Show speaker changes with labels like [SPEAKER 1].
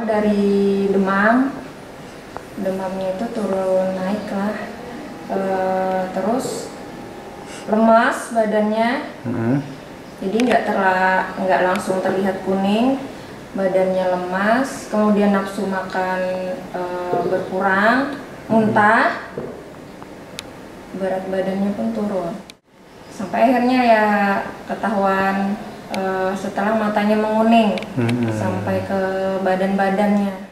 [SPEAKER 1] dari demam, demamnya itu turun naik lah, terus lemas badannya, jadi nggak langsung terlihat kuning, badannya lemas, kemudian nafsu makan berkurang, muntah, berat badannya pun turun, sampai akhirnya ya ketahuan setelah matanya menguning sampai ke badan-badannya.